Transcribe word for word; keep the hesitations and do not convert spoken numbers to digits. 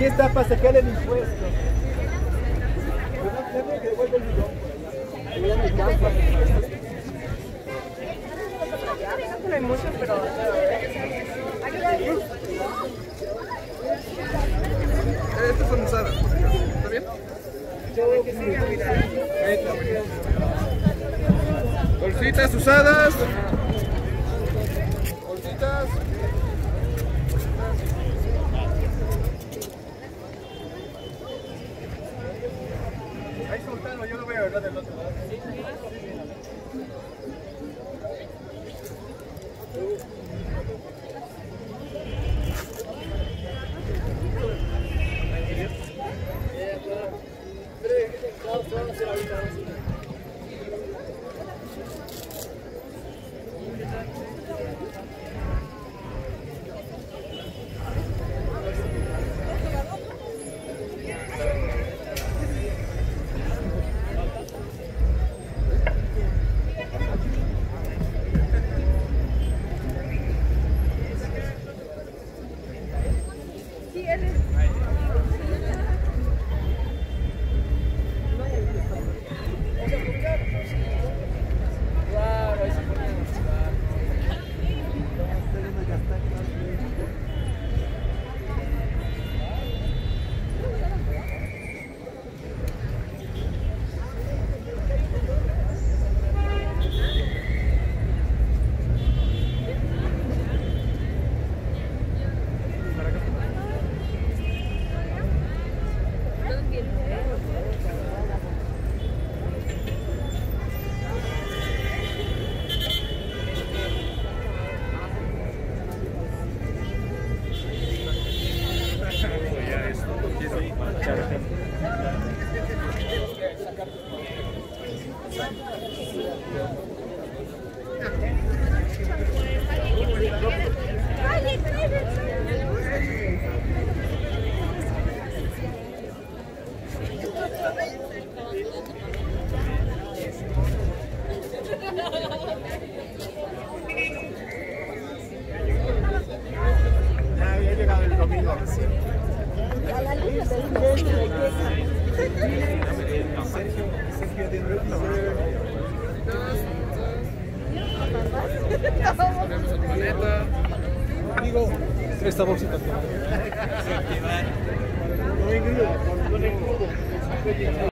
Aquí está para sacar el impuesto. Que devuelve el bidón. Allá en el campo. No hay muchos, pero... Estas son usadas. ¿Está bien? Bolsitas usadas. Bolsitas. Ahí soltalo, yo lo voy a agarrar del otro lado. Ya había llegado el domingo. Sergio, Sergio de nuevo. Ponemos en maleta. Digo, esta bolsita. No engrudo, no engrudo.